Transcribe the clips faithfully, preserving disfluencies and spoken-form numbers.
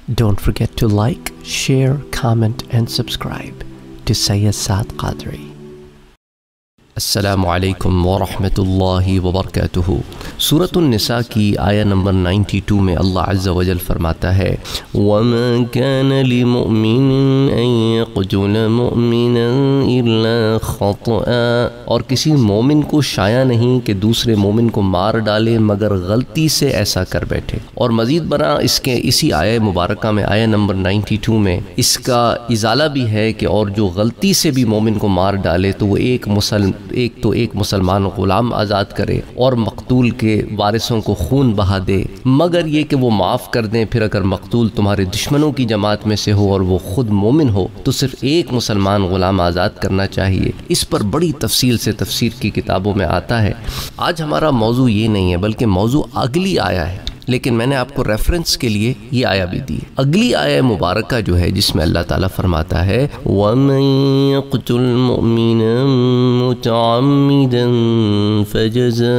Don't forget to like, share, comment and subscribe to Sayyid Saad Qadri. السلام علیکم ورحمۃ اللہ وبرکاتہ۔ سورۃ النساء کی آیہ نمبر بانوے میں اللہ عز و جل فرماتا ہے وَمَا كَانَ لِمُؤْمِنٍ أَن يَقْتُلَ مُؤْمِنًا إِلَّا خَطَأً، اور کسی مومن کو شایع نہیں کہ دوسرے مومن کو مار ڈالے مگر غلطی سے ایسا کر بیٹھے۔ اور مزید برآں اس کے اسی آیہ مبارکہ میں آیہ نمبر بانوے میں اس کا ازالہ بھی ہے کہ اور جو غلطی سے بھی مومن کو مار ڈالے تو وہ ایک مسلم ایک تو ایک مسلمان غلام آزاد کرے اور مقتول کے وارثوں کو خون بہا دے، مگر یہ کہ وہ معاف کر دیں۔ پھر اگر مقتول تمہارے دشمنوں کی جماعت میں سے ہو اور وہ خود مومن ہو تو صرف ایک مسلمان غلام آزاد کرنا چاہیے۔ اس پر بڑی تفصیل سے تفسیر کی کتابوں میں آتا ہے۔ آج ہمارا موضوع یہ نہیں ہے بلکہ موضوع اگلی آیا ہے، لیکن میں نے آپ کو ریفرنس کے لیے یہ آیہ بھی دی۔ اگلی آیہ مبارکہ جو ہے جس میں اللہ تعالیٰ فرماتا ہے وَمَن يَقْتُلْ مُؤْمِنًا مُتَعَمِّدًا فَجَزَاؤُهُ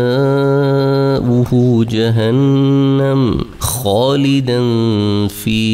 جَهَنَّمُ خَالِدًا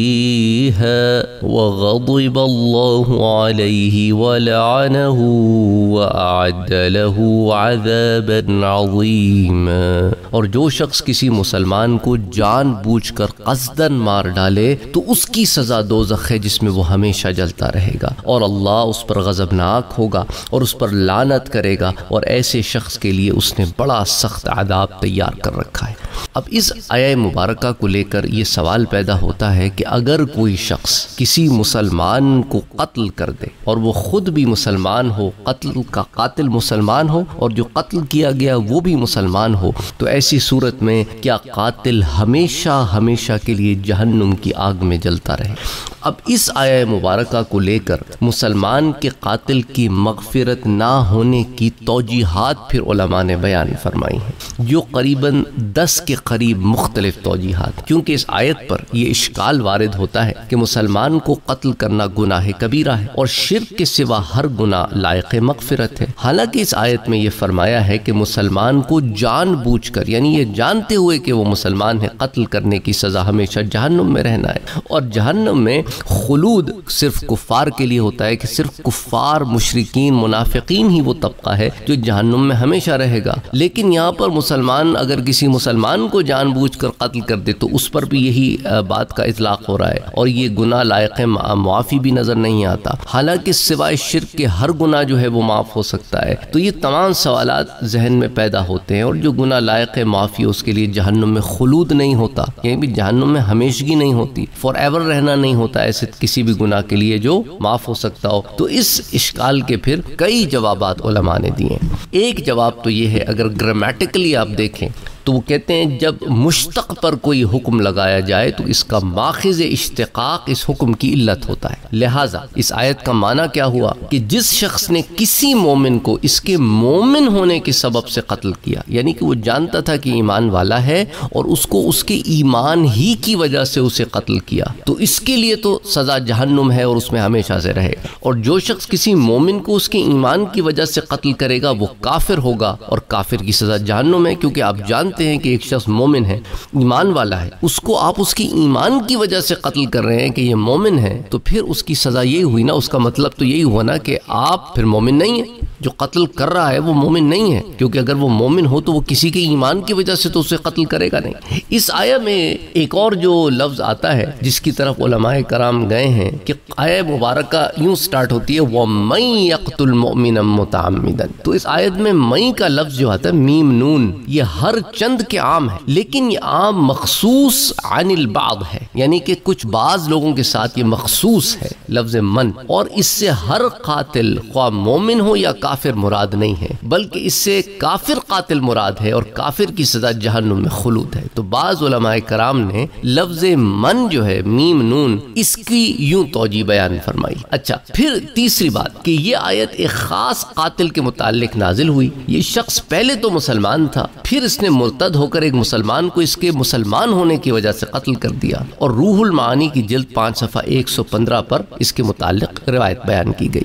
فِيهَا وَغَضِبَ اللَّهُ عَلَيْهِ وَلَعَنَهُ وَأَعَدَّ لَهُ عَذَابًا عَظِيمًا، اور جو شخص کسی مسلمان کو جان بوجھ کر قصداً مار ڈالے تو اس کی سزا دوزخ ہے جس میں وہ ہمیشہ جلتا رہے گا، اور اللہ اس پر غضبناک ہوگا اور اس پر لعنت کرے گا، اور ایسے شخص کے لیے اس نے بڑا سخت عذاب تیار کر رکھا ہے۔ اب اس آیہ مبارکہ کو لے کر یہ سوال پیدا ہوتا ہے کہ اگر کوئی شخص کسی مسلمان کو قتل کر دے اور وہ خود بھی مسلمان ہو، قتل کا قاتل مسلمان ہو اور جو قتل کیا گیا وہ بھی مسلمان ہو، تو ایسی صورت میں کیا قاتل ہمیشہ ہمیشہ کے لیے جہنم کی آگ میں جلتا رہے؟ اب اس آیہ مبارکہ کو لے کر مسلمان کے قاتل کی مغفرت نہ ہونے کی توجیحات پھر علماء نے بیان فرمائی ہیں، جو قریباً دس کے قریب مختلف توجیحات، کیونکہ اس آیت پر یہ اشکال وارد ہوتا ہے کہ مسلمان کو قتل کرنا گناہ کبیرہ ہے اور شرک کے سوا ہر گناہ لائق مغفرت ہے۔ حالانکہ اس آیت میں یہ فرمایا ہے کہ مسلمان کو جان بوجھ کر، یعنی یہ جانتے ہوئے کہ وہ مسلمان ہے، قتل کرنے کی سزا ہمیشہ جہنم میں رہنا ہے، اور جہنم میں خلود صرف کفار کے لیے ہوتا ہے کہ صرف کفار، مشرکین، منافقین ہی وہ طبقہ ہے جو جہنم میں ہمیشہ رہے گا۔ لیکن یہاں پر مسلمان اگر کسی مسلمان کو جان بوجھ کر قتل کر دے تو اس پر بھی یہی بات کا اطلاق ہو رہا ہے، اور یہ گناہ لائق معافی بھی نظر نہیں آتا، حالانکہ سوائے شرک کے ہر گناہ جو ہے وہ معاف ہو سکتا ہے۔ تو یہ تمام سوالات ذہن میں پیدا ہوتے ہیں، اور جو گناہ لائق معافی اس کے لیے جہنم میں خلود نہیں ہوتا، یعنی بھی جہنم میں ہمیشگی نہیں ہوتی، فار ایور رہنا نہیں ہوتا ایسے کسی بھی گناہ کے لیے جو معاف ہو سکتا ہو۔ تو اس اشکال کے پھر کئی جوابات علماء نے دیے ہیں۔ ایک جواب تو یہ ہے، اگر گرامیٹیکلی آپ دیکھیں تو وہ کہتے ہیں جب مشتق پر کوئی حکم لگایا جائے تو اس کا ماخذ اشتقاق اس حکم کی علت ہوتا ہے۔ لہٰذا اس آیت کا معنی کیا ہوا کہ جس شخص نے کسی مومن کو اس کے مومن ہونے کے سبب سے قتل کیا، یعنی کہ وہ جانتا تھا کہ ایمان والا ہے اور اس کو اس کے ایمان ہی کی وجہ سے اسے قتل کیا، تو اس کے لیے تو سزا جہنم ہے اور اس میں ہمیشہ سے رہے گا۔ اور جو شخص کسی مومن کو اس کے ایمان کی وجہ سے قتل کرے گا وہ کافر ہوگا، اور کافر کی سزا جہنم ہے، کیونکہ آپ جانتے ہیں کہ ایک شخص مومن ہے، ایمان والا ہے، اس کو آپ اس کی ایمان کی وجہ سے قتل کر رہے ہیں کہ یہ مومن ہے، تو پھر اس کی سزا یہی ہوئی نا، اس کا مطلب تو یہی ہوا نا کہ آپ پھر مومن نہیں ہیں۔ جو قتل کر رہا ہے وہ مومن نہیں ہے، کیونکہ اگر وہ مومن ہو تو وہ کسی کے ایمان کی وجہ سے تو اسے قتل کرے گا نہیں۔ اس آیہ میں ایک اور جو لفظ آتا ہے جس کی طرف علماء کرام گئے ہیں کہ آیہ مبارکہ یوں سٹارٹ ہوتی ہے وَمَن يَقْتُلْ مُؤْمِنًا مُتَعَمِّدًا، تو اس آیت میں مئی کا لفظ جو آتا ہے میم نون، یہ ہر چند کے عام ہے، لیکن یہ عام مخصوص عن البعض ہے، یعنی کہ کچھ بعض لوگوں کے ساتھ یہ مخصوص ہے لفظ من، اور اس سے ہر قاتل خواہ مومن ہو یا کافر مراد نہیں ہے، بلکہ اس سے کافر قاتل مراد ہے، اور کافر کی سزا جہنم میں خلود ہے۔ تو بعض علماء کرام نے لفظ من جو ہے میم نون اس کی یوں توجیہ بیان فرمائی۔ اچھا، پھر تیسری بات کہ یہ آیت ایک خاص قاتل کے متعلق نازل ہوئی۔ یہ شخص پہلے تو مسلمان تھا، پھر اس نے مرتد ہو کر ایک مسلمان کو اس کے مسلمان ہونے کی وجہ سے قتل کر دیا، اور روح المعانی کی جلد پانچ صفحہ ایک سو پندرہ پر اس کے متعلق روایت بیان کی گئی۔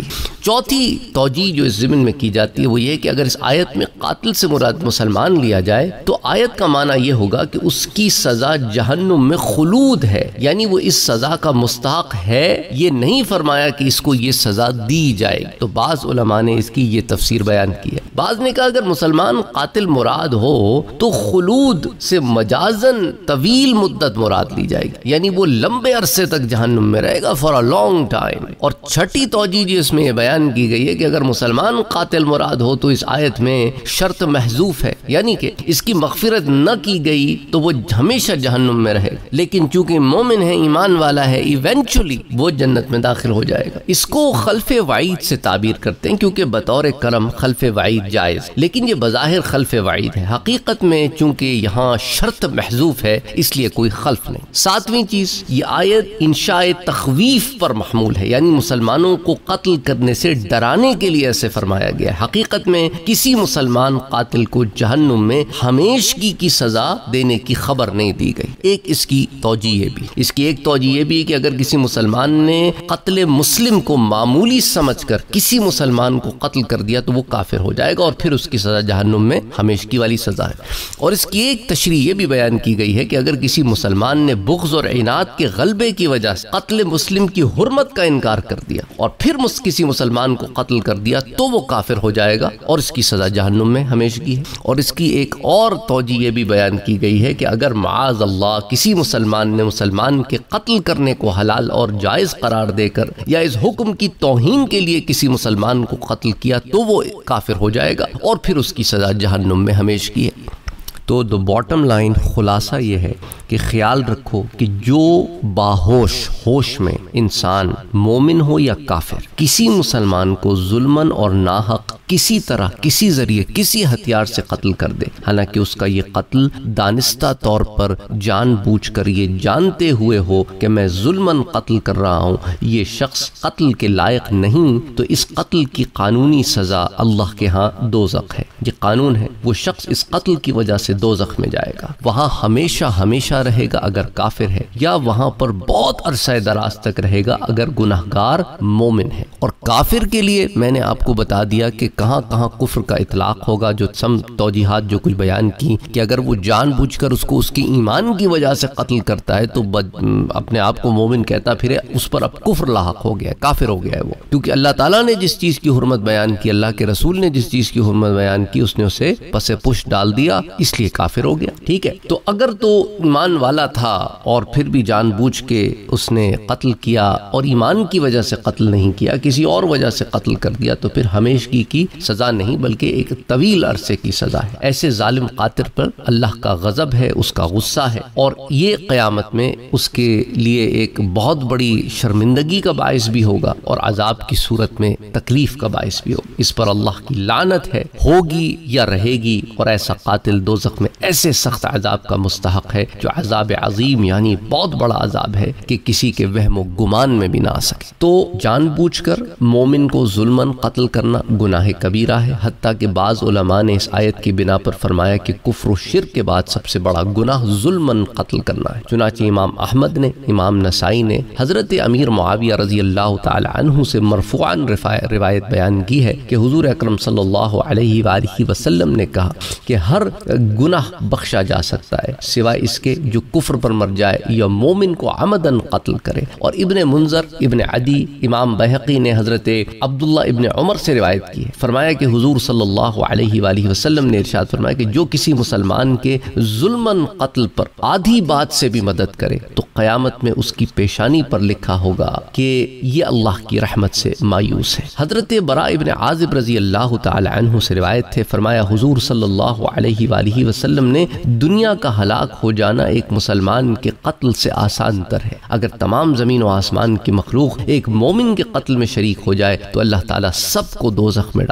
چوتھی توجیہ جو اس ضمن میں کی جاتی ہے وہ یہ کہ اگر اس آیت میں قاتل سے مراد مسلمان لیا جائے تو آیت کا معنی یہ ہوگا کہ اس کی سزا جہنم میں خلود ہے، یعنی وہ اس سزا کا مستحق ہے، یہ نہیں فرمایا کہ اس کو یہ سزا دی جائے گی۔ تو بعض علماء نے اس کی یہ تفسیر بیان کی ہے۔ بعض نے کہا اگر مسلمان قاتل مراد ہو تو خلود سے مجازن طویل مدت مراد لی جائے گی، یعنی وہ لمبے عرصے تک جہنم میں رہے گا فار اے لانگ ٹائم۔ اور چھٹی توجیہ جو اس میں یہ بیان کی گئی ہے کہ اگر مسلمان قاتل مراد ہو تو اس آیت میں شرط محذوف ہے، یعنی کہ اس کی مغفرت نہ کی گئی تو وہ ہمیشہ جہنم میں رہے گا، لیکن چونکہ مومن ہے، ایمان والا ہے، ایونچولی وہ جنت میں داخل ہو جائے گا۔ اس کو خلف وعید سے تعبیر کرتے ہیں کیونکہ بطور کرم خلف وعید جائز، لیکن یہ بظاہر خلف وعید ہے، حقیقت میں چونکہ یہاں شرط محذوف ہے اس لیے کوئی خلف نہیں۔ ساتویں چیز، یہ آیت انشاء تخویف پر محمول ہے، یعنی مسلمانوں کو قتل کرنے سے ڈرانے کے لیے ایسے فرمایا گیا ہے۔ حقیقت میں کسی مسلمان قاتل کو جہنم میں ہمیشگی کی سزا دینے کی خبر نہیں دی گئی۔ ایک اس کی توجیہ یہ بھی اس کی ایک توجیہ یہ بھی ہے کہ اگر کسی مسلمان نے قتل مسلم کو معمولی سمجھ کر کسی مسلمان کو قتل کر دیا تو وہ کافر ہو جائے گا اور پھر اس کی سزا جہنم میں ہمیشگی والی سزا ہے۔ اور اس کی ایک تشریح یہ بھی بیان کی گئی ہے کہ اگر کسی مسلمان نے بغض اور عناد کے غلبے کی وجہ سے قتل مسلم کی حرمت کا انکار کر دیا اور پھر کسی مسلمان کو قتل کر دیا تو وہ کافر ہو جائے گا اور اس کی سزا جہنم میں ہمیشگی ہے۔ اور اس کی ایک اور توجیہ یہ بھی بیان کی گئی ہے کہ اگر معاذ اللہ کسی مسلمان نے مسلمان کے قتل کرنے کو حلال اور جائز قرار دے کر یا اس حکم کی توہین کے لیے کسی مسلمان کو قتل کیا تو وہ کافر ہو جائے گا اور پھر اس کی سزا جہنم میں ہمیشگی ہے۔ تو دو باٹم لائن خلاصہ یہ ہے کہ خیال رکھو کہ جو باہوش ہوش میں انسان مومن ہو یا کافر کسی مسلمان کو ظلماً اور ناحق کسی طرح کسی ذریعے کسی ہتھیار سے قتل کر دے، حالانکہ اس کا یہ قتل دانستہ طور پر جان بوجھ کر یہ جانتے ہوئے ہو کہ میں ظلماً قتل کر رہا ہوں، یہ شخص قتل کے لائق نہیں، تو اس قتل کی قانونی سزا اللہ کے ہاں دوزخ ہے۔ یہ قانون ہے، وہ شخص اس قتل کی وجہ سے دوزخ میں جائے گا، وہاں ہمیشہ ہمیشہ رہے گا اگر کافر ہے، یا وہاں پر بہت عرصہ دراز تک رہے گا اگر گناہگار مومن ہے۔ اور کافر کے لیے میں نے آپ کو بتا دیا کہ کہاں کہاں کفر کا اطلاق ہوگا، جو سم توجیحات جو کچھ بیان کی کہ اگر وہ جان بوجھ کر اس کو اس کی ایمان کی وجہ سے قتل کرتا ہے تو اپنے آپ کو مومن کہتا پھر اس پر اب کفر لاحق ہو گیا ہے، کافر ہو گیا ہے وہ، کیونکہ اللہ تعالیٰ نے جس چیز کی حرمت بیان کی، اللہ کے رسول نے جس چیز کی حرمت بیان کی، اس نے اسے پس پش ڈال دیا، اس لیے کافر ہو گیا۔ ٹھیک ہے، تو اگر تو ایمان والا تھا اور پھر بھی جان بوجھ کے اس نے قتل کیا اور ایمان کی وجہ سے قتل نہیں کیا، کسی اور وجہ سے قتل کر دیا، تو پھر ہمیشگی کی سزا نہیں بلکہ ایک طویل عرصے کی سزا ہے۔ ایسے ظالم قاتل پر اللہ کا غضب ہے، اس کا غصہ ہے، اور یہ قیامت میں اس کے لیے ایک بہت بڑی شرمندگی کا باعث بھی ہوگا اور عذاب کی صورت میں تکلیف کا باعث بھی ہوگا۔ اس پر اللہ کی لعنت ہے، ہوگی یا رہے گی، اور ایسا قاتل دوزخ میں ایسے سخت عذاب کا مستحق ہے جو عذاب عظیم یعنی بہت بڑا عذاب ہے کہ کسی کے وہم و گمان میں بھی نہ آ سکے۔ تو جان بوجھ کر مومن کو ظلماً قتل کرنا گناہ کبیرہ ہے، حتیٰ کہ بعض علماء نے اس آیت کی بنا پر فرمایا کہ کفر و شرک کے بعد سب سے بڑا گناہ ظلماً قتل کرنا ہے۔ چنانچہ امام احمد نے، امام نسائی نے حضرت امیر معاویہ رضی اللہ تعالی عنہ سے مرفوعاً روایت بیان کی ہے کہ حضور اکرم صلی اللہ علیہ وآلہ وسلم نے کہا کہ ہر گناہ بخشا جا سکتا ہے سوائے اس کے جو کفر پر مر جائے یا مومن کو عمدن قتل کرے۔ اور ابن منذر، ابن عدی، امام بہقی نے حضرت عبداللہ ابن عمر سے روایت کی ہے، فرمایا کہ حضور صلی اللہ علیہ وآلہ وسلم نے ارشاد فرمایا کہ جو کسی مسلمان کے ظلماً قتل پر آدھی بات سے بھی مدد کرے تو قیامت میں اس کی پیشانی پر لکھا ہوگا کہ یہ اللہ کی رحمت سے مایوس ہے۔ حضرت براء ابن عازب رضی اللہ تعالی عنہ سے روایت تھے، فرمایا حضور صلی اللہ علیہ وآلہ وسلم نے دنیا کا ہلاک ہو جانا ایک مسلمان کے قتل سے آسان تر ہے۔ اگر تمام زمین و آسمان کی مخلوق ایک مومن کے قتل میں شریک ہو جائے تو اللہ تعالیٰ سب کو دوزخ میں ڈال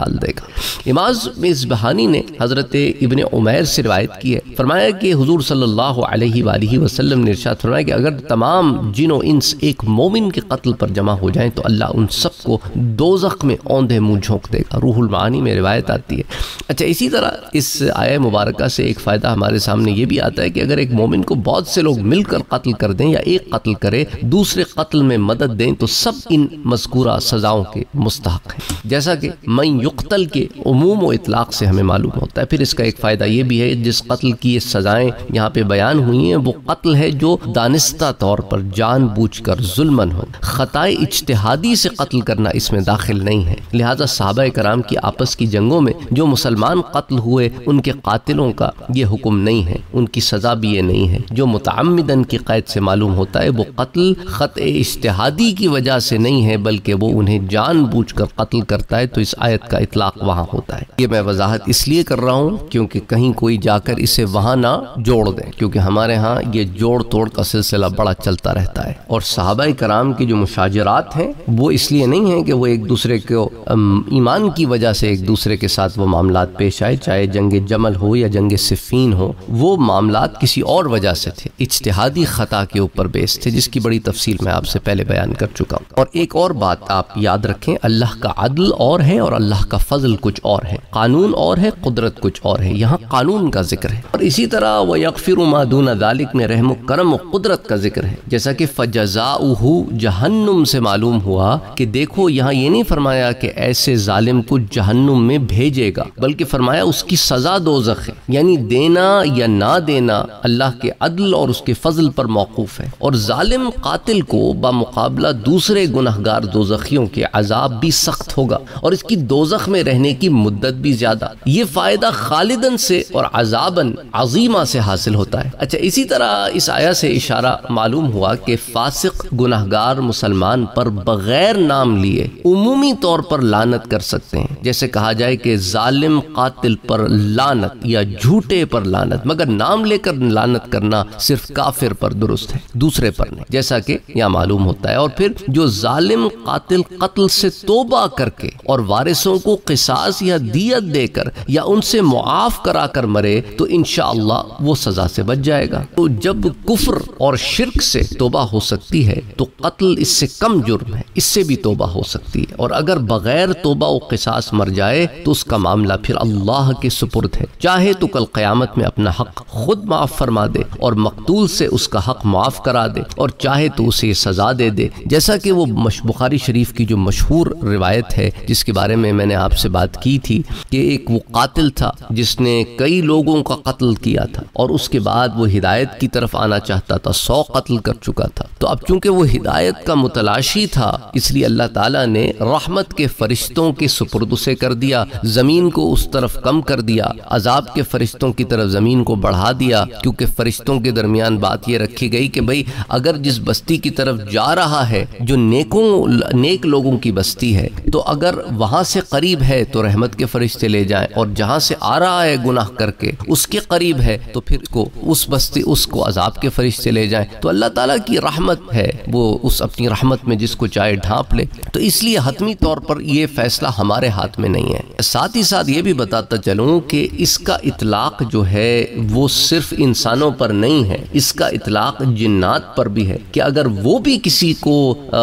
ڈال دے گا۔ امام مصباحانی نے حضرت ابن عمیر سے روایت کی ہے، فرمایا کہ حضور صلی اللہ علیہ وآلہ وسلم نے ارشاد فرمایا کہ اگر تمام جن و انس ایک مومن کے قتل پر جمع ہو جائیں تو اللہ ان سب کو دوزخ میں اوندھے منہ جھونک دے گا۔ روح المعانی میں روایت آتی ہے۔ اچھا، اسی طرح اس آیہ مبارکہ سے ایک فائدہ ہمارے سامنے یہ بھی آتا ہے کہ اگر ایک مومن کو بہت سے لوگ مل کر قتل کر دیں یا ایک قتل کرے، دوسرے قتل میں مدد دیں، تو سب ان مذکورہ سزاؤں کے مستحق ہیں، جیسا کہ من یقتل کے عموم و اطلاق سے ہمیں معلوم ہوتا ہے۔ پھر اس کا ایک فائدہ یہ بھی ہے، جس قتل کی یہ سزائیں یہاں پہ بیان ہوئی ہیں وہ قتل ہے جو دانستہ طور پر جان بوجھ کر ظلمن ہو، خطائے اجتہادی سے قتل کرنا اس میں داخل نہیں ہے۔ لہٰذا صحابہ کرام کی آپس کی جنگوں میں جو مسلمان قتل ہوئے ان کے قاتلوں کا یہ حکم نہیں ہے، ان کی سزا بھی یہ نہیں ہے۔ جو متعمدن کی قید سے معلوم ہوتا ہے وہ قتل خطأ اجتہادی کی وجہ سے نہیں ہے، بلکہ وہ انہیں جان بوجھ کر قتل کرتا ہے، تو اس آیت کا اطلاق وہاں ہوتا ہے۔ یہ میں وضاحت اس لیے کر رہا ہوں کیونکہ کہیں کوئی جا کر اسے وہاں نہ جوڑ دیں، کیونکہ ہمارے ہاں یہ جوڑ توڑ کا سلسلہ بڑا چلتا رہتا ہے۔ اور صحابہ کرام کی جو مشاجرات ہیں وہ اس لیے نہیں ہیں کہ وہ ایک دوسرے کو ایمان کی وجہ سے ایک دوسرے کے ساتھ وہ معاملات پیش آئے، چاہے جنگ جمل ہو یا جنگ صفین ہو، وہ معاملات کسی اور وجہ سے تھے، اجتہادی خطا کے اوپر بیس تھے، جس کی بڑی تفصیل میں آپ سے پہلے بیان کر چکا ہوں۔ اور ایک اور بات آپ یاد رکھیں، اللہ کا عدل اور ہے اور اللہ کا فضل کچھ اور ہے، قانون اور ہے، قدرت کچھ اور ہے۔ یہاں قانون کا ذکر ہے، اور اسی طرح وَيَغْفِرُ مَا دُونَ ذَلِكَ میں رحم و کرم و قدرت کا ذکر ہے، جیسا کہ فَجَزَاؤُهُ جہنم سے معلوم ہوا کہ دیکھو یہاں یہ نہیں فرمایا کہ ایسے ظالم کو جہنم میں بھیجے گا، بلکہ فرمایا اس کی سزا دوزخ ہے، یعنی دینا یا نہ دینا اللہ کے عدل اور اس کے فضل پر موقوف ہے۔ اور ظالم قاتل کو بمقابلہ دوسرے گنہگار دوزخیوں کے عذاب بھی سخت ہوگا، اور اس کی دوزخ میں رہنے کی مدت بھی زیادہ۔ یہ فائدہ خالدن سے اور عذابن عظیمہ سے حاصل ہوتا ہے۔ اچھا، اسی طرح اس آیہ سے اشارہ معلوم ہوا کہ فاسق گنہگار مسلمان پر بغیر نام لیے عمومی طور پر لعنت کر سکتے ہیں، جیسے کہا جائے کہ ظالم قاتل پر لعنت یا جھوٹے پر لعنت، مگر نام لے کر لعنت کرنا صرف کافر پر درست ہے، دوسرے پر نہیں، جیسا کہ یہاں معلوم ہوتا ہے۔ اور پھر جو ظالم قاتل قتل سے توبہ کر کے اور وارثوں کو قصاص یا دیت دے کر یا ان سے معاف کرا کر مرے تو انشاءاللہ وہ سزا سے بچ جائے گا۔ تو جب کفر اور شرک سے توبہ ہو سکتی ہے تو قتل اس سے کم جرم ہے، اس سے بھی توبہ ہو سکتی ہے۔ اور اگر بغیر توبہ و قصاص مر جائے تو اس کا معاملہ پھر اللہ کے سپرد ہے، چاہے تو کل قیامت میں اپنا حق خود معاف فرما دے اور مقتول سے اس کا حق معاف کرا دے، اور چاہے تو اسے سزا دے دے، جیسا کہ وہ بخاری شریف کی جو مشہور روایت ہے جس کے بارے میں میں نے آپ سے بات کی تھی کہ ایک وہ قاتل تھا جس نے کئی لوگوں کا قتل کیا تھا، اور اس کے بعد وہ ہدایت کی طرف آنا چاہتا تھا، سو قتل کر چکا تھا۔ تو اب چونکہ وہ ہدایت کا متلاشی تھا، اس لیے اللہ تعالیٰ نے رحمت کے فرشتوں کے سپرد اسے کر دیا، زمین کو اس طرف کم کر دیا، عذاب کے فرشتوں کی طرف زمین کو بڑھا دیا، کیونکہ فرشتوں کے درمیان بات یہ رکھی گئی کہ بھئی اگر جس بستی کی طرف جا رہا ہے جو نیکوں نیک لوگوں کی بستی ہے، تو اگر وہاں سے قریب ہے تو رحمت کے فرشتے لے جائیں، اور جہاں سے آ رہا ہے گناہ کر کے اس کے قریب ہے تو پھر کو اس بستی اس کو عذاب کے فرشتے لے جائیں۔ تو اللہ تعالیٰ کی رحمت ہے، وہ اس اپنی رحمت میں جس کو چاہے ڈھانپ لے، تو اس لیے حتمی طور پر یہ فیصلہ ہمارے ہاتھ میں نہیں ہے۔ ساتھ ہی ساتھ یہ بھی بتاتا چلوں کہ اس کا اطلاق جو ہے وہ صرف انسانوں پر نہیں ہے، اس کا اطلاق جنات پر بھی ہے کہ اگر وہ بھی کسی کو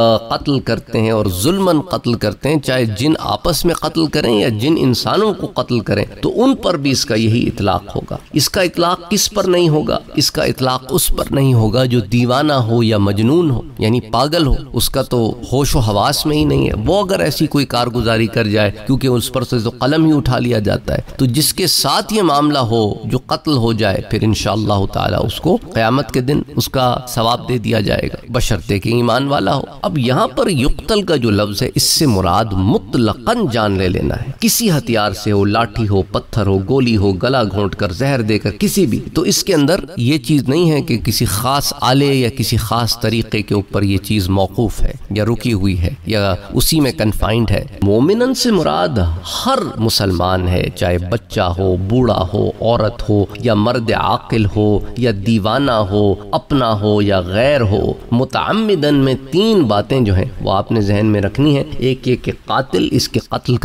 قتل کرتے ہیں اور ظلماً قتل کرتے ہیں، چاہے جن آپس میں قتل کریں یا جن انسانوں کو قتل کریں، تو ان پر بھی اس کا یہی اطلاق ہوگا۔ اس کا اطلاق کس پر نہیں ہوگا؟ اس کا اطلاق اس پر نہیں ہوگا جو دیوانہ ہو یا مجنون ہو، یعنی پاگل ہو، اس کا تو ہوش و حواس میں ہی نہیں ہے، وہ اگر ایسی کوئی کارگزاری کر جائے، کیونکہ اس پر سے تو قلم ہی اٹھا لیا جاتا ہے، تو جس کے ساتھ یہ معاملہ ہو جو قتل ہو جائے، پھر انشاءاللہ تعالی اس کو قیامت کے دن اس کا ثواب دے دیا جائے گا، بشرطے کہ ایمان والا ہو۔ اب یہاں پر یقتل کا جو لفظ ہے، اس سے مراد مطلقاً جان لے لینا ہے، کسی ہتھیار سے ہو، لاٹھی ہو، پتھر ہو، گولی ہو، گلا گھونٹ کر، زہر دے کر، کسی بھی، تو اس کے اندر یہ چیز نہیں ہے کہ کسی خاص آلے یا کسی خاص طریقے کے اوپر یہ چیز موقوف ہے یا رکی ہوئی ہے یا اسی میں کنفائنڈ ہے۔ مومنن سے مراد ہر مسلمان ہے، چاہے بچہ ہو، بوڑھا ہو، عورت ہو یا مرد عاقل ہو یا دیوانہ ہو، اپنا ہو یا غیر ہو۔ متعمدن میں تین باتیں جو ہیں وہ آپ نے ذہن میں رکھنی ہیں۔ ایک یہ کہ قاتل، اس کے قتل کا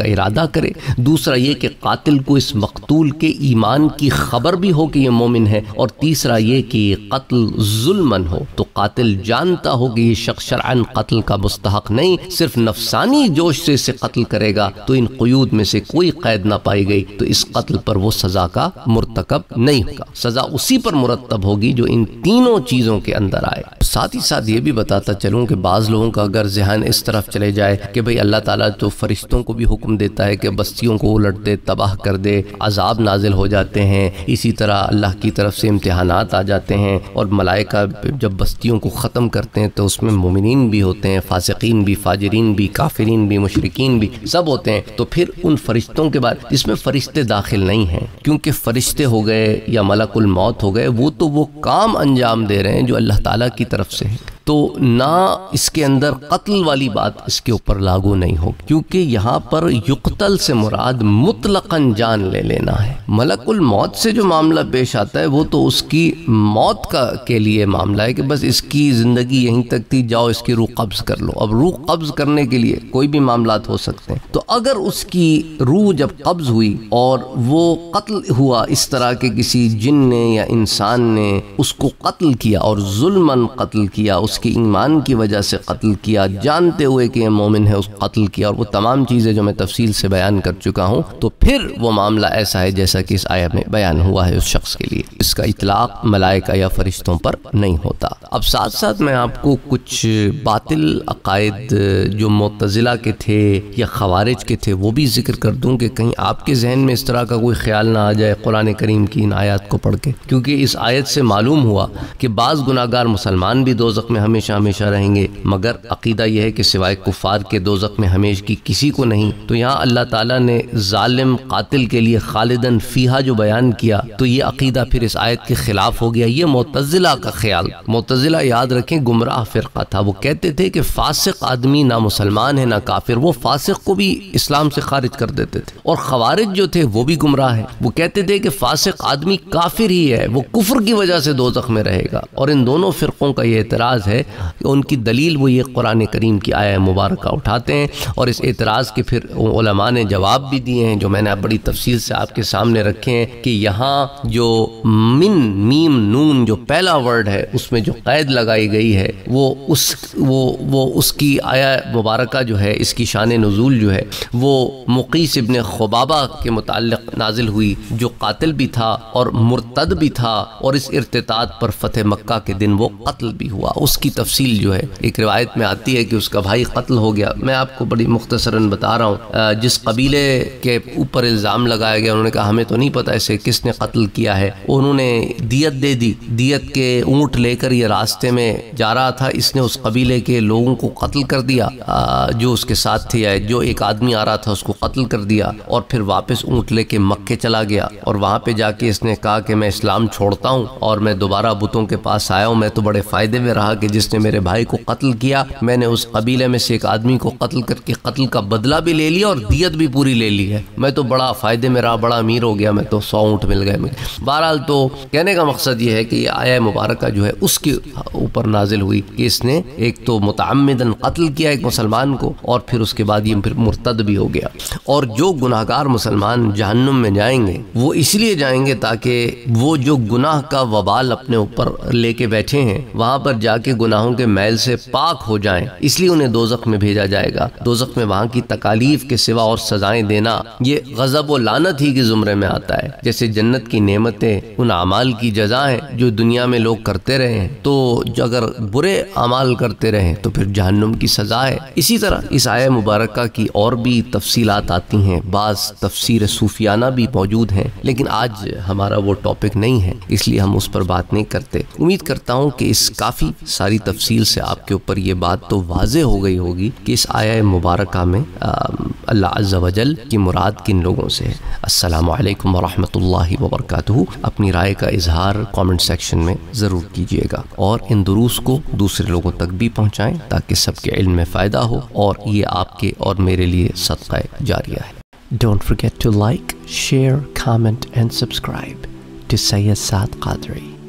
کا ارادہ کرے، دوسرا یہ کہ قاتل کو اس مقتول کے ایمان کی خبر بھی ہو کہ یہ مومن ہے، اور تیسرا یہ کہ یہ قتل ظلمن ہو، تو قاتل جانتا ہو کہ یہ شخص شرعاً قتل کا مستحق نہیں، صرف نفسانی جوش سے اسے قتل کرے گا تو ان قیود میں سے کوئی قید نہ پائی گئی تو اس قتل پر وہ سزا کا مرتکب نہیں ہوگا، سزا اسی پر مرتب ہوگی جو ان تینوں چیزوں کے اندر آئے۔ ساتھ ہی ساتھ یہ بھی بتاتا چلوں کہ بعض لوگوں کا اگر ذہن اس طرف چلے جائے کہ بھئی اللہ تعالیٰ تو فرشتوں کو بھی حکم دیتا ہے کہ بستیوں کو الٹ دے، تباہ کر دے، عذاب نازل ہو جاتے ہیں، اسی طرح اللہ کی طرف سے امتحانات آ جاتے ہیں، اور ملائکہ جب بستیوں کو ختم کرتے ہیں تو اس میں مومنین بھی ہوتے ہیں، فاسقین بھی، فاجرین بھی، کافرین بھی، مشرکین بھی، سب ہوتے ہیں، تو پھر ان فرشتوں کے بعد جس میں فرشتے داخل نہیں ہیں، کیونکہ فرشتے ہو گئے یا ملک الموت ہو گئے، وہ تو وہ کام انجام دے رہے ہیں جو اللہ تعالیٰ کی طرف سے ہے، تو نہ اس کے اندر قتل والی بات اس کے اوپر لاگو نہیں ہوگی، کیونکہ یہاں پر یقتل سے مراد مطلقاً جان لے لینا ہے۔ ملک الموت سے جو معاملہ پیش آتا ہے وہ تو اس کی موت کا کے لیے معاملہ ہے کہ بس اس کی زندگی یہیں تک تھی، جاؤ اس کی روح قبض کر لو۔ اب روح قبض کرنے کے لیے کوئی بھی معاملات ہو سکتے ہیں، تو اگر اس کی روح جب قبض ہوئی اور وہ قتل ہوا اس طرح کے کسی جن نے یا انسان نے اس کو قتل کیا اور ظلماً قتل کیا، اس کے ایمان کی وجہ سے قتل کیا، جانتے ہوئے کہ یہ مومن ہے اس قتل کیا، اور وہ تمام چیزیں جو میں تفصیل سے بیان کر چکا ہوں، تو پھر وہ معاملہ ایسا ہے جیسا کہ اس آیت میں بیان ہوا ہے اس شخص کے لیے، اس کا اطلاق ملائکہ یا فرشتوں پر نہیں ہوتا۔ اب ساتھ ساتھ میں آپ کو کچھ باطل عقائد جو معتزلہ کے تھے یا خوارج کے تھے وہ بھی ذکر کر دوں کہ کہیں آپ کے ذہن میں اس طرح کا کوئی خیال نہ آ جائے قرآن کریم کی ان آیات کو پڑھ کے، کیونکہ اس آیت سے معلوم ہوا کہ بعض گناہگار مسلمان بھی دوزخ میں ہمیشہ ہمیشہ رہیں گے، مگر عقیدہ یہ ہے کہ سوائے کفار کے دوزخ میں ہمیشہ کی کسی کو نہیں۔ تو یہاں اللہ تعالیٰ نے ظالم قاتل کے لیے خالدن فیہا جو بیان کیا، تو یہ عقیدہ پھر اس آیت کے خلاف ہو گیا۔ یہ معتزلہ کا خیال، معتزلہ یاد رکھیں گمراہ فرقہ تھا، وہ کہتے تھے کہ فاسق آدمی نہ مسلمان ہے نہ کافر، وہ فاسق کو بھی اسلام سے خارج کر دیتے تھے، اور خوارج جو تھے وہ بھی گمراہ ہیں، وہ کہتے تھے کہ فاسق آدمی کافر ہی ہے، وہ کفر کی وجہ سے دوزخ میں رہے گا۔ اور ان دونوں فرقوں کا یہ اعتراض ہے کہ ان کی دلیل وہ یہ قرآن کریم کی آیہ مبارکہ اٹھاتے ہیں، اور اس اعتراض کے پھر علماء نے جواب بھی دیے ہیں جو میں نے بڑی تفصیل سے آپ کے سامنے رکھے ہیں، کہ یہاں جو من میم نون جو پہلا ورڈ ہے اس میں جو قید لگائی گئی ہے وہ اس وہ وہ اس کی آیہ مبارکہ جو ہے، اس کی شان نزول جو ہے وہ مقیس ابن خبابہ کے متعلق نازل ہوئی، جو قاتل بھی تھا اور مرتد بھی تھا، اور اس ارتداد پر فتح مکہ کے دن وہ قتل بھی ہوا۔ اس کی تفصیل جو ہے ایک روایت میں آتی ہے کہ اس کا بھائی قتل ہو گیا۔ میں آپ کو بڑی مختصراً بتا رہا ہوں، جس قبیلے کے اوپر الزام لگایا گیا انہوں نے کہا ہمیں تو نہیں پتا اسے کس نے قتل کیا ہے، انہوں نے دیت دے دی، دیت کے اونٹ لے کر یہ راستے میں جا رہا تھا، اس نے اس قبیلے کے لوگوں کو قتل کر دیا جو اس کے ساتھ تھے، جو ایک آدمی آ رہا تھا اس کو قتل کر دیا، اور پھر واپس اونٹ لے کے مکے چلا گیا، اور وہاں پہ جا کے اس نے کہا کہ میں اسلام چھوڑتا ہوں اور میں دوبارہ بتوں کے پاس آیا ہوں، میں تو بڑے فائدے میں رہا کہ جس نے میرے بھائی کو قتل کیا، میں نے اس قبیلے میں سے ایک آدمی کو قتل کر کے قتل کا بدلہ بھی لے لیا اور دیت بھی پوری لے لی ہے، میں تو بڑا فائدے میں رہا، بڑا امیر ہو گیا، میں تو سو اونٹ مل گئے مجھے۔ بہرحال تو کہنے کا مقصد یہ ہے کہ یہ آیہ مبارکہ جو ہے اس کے اوپر نازل ہوئی کہ اس نے ایک تو متعمدن قتل کیا ایک مسلمان کو، اور پھر اس کے بعد یہ پھر مرتد بھی ہو گیا۔ اور جو گناہگار مسلمان جہنم میں جائیں گے وہ اس لیے جائیں گے تاکہ وہ جو گناہ کا وبال اپنے اوپر لے کے بیٹھے ہیں وہاں پر جا کے گناہوں کے میل سے پاک ہو جائیں، اس لیے انہیں دوزخ میں بھیجا جائے گا۔ دوزخ میں وہاں کی تکالیف کے سوا اور سزائیں دینا یہ غضب و لعنت ہی کے زمرے میں آتا ہے۔ جیسے جنت کی نعمتیں ان اعمال کی جزا ہیں جو دنیا میں لوگ کرتے رہے ہیں، تو اگر برے اعمال کرتے رہیں تو پھر جہنم کی سزا ہے۔ اسی طرح اس آیہ مبارکہ کی اور بھی تفصیلات آتی ہیں، بعض تفسیر صوفیانہ بھی موجود ہیں، لیکن آج ہمارا وہ ٹاپک نہیں ہے اس لیے ہم اس پر بات نہیں کرتے۔ امید کرتا ہوں کہ اس کافی ساری تفصیل سے آپ کے اوپر یہ بات تو واضح ہو گئی ہوگی کہ اس آیہ مبارکہ میں اللہ عز و جل کی مراد کن لوگوں سے ہے۔ السلام علیکم ورحمۃ اللہ وبرکاتہ۔ اپنی رائے کا اظہار کامنٹ سیکشن میں ضرور کیجیے گا، اور ان دروس کو دوسرے لوگوں تک بھی پہنچائیں تاکہ سب کے علم میں فائدہ ہو، اور یہ آپ کے اور میرے لیے صدقہ جاریہ ہے۔ Don't forget to like, share, comment and subscribe to Sayyid Saad Qadri.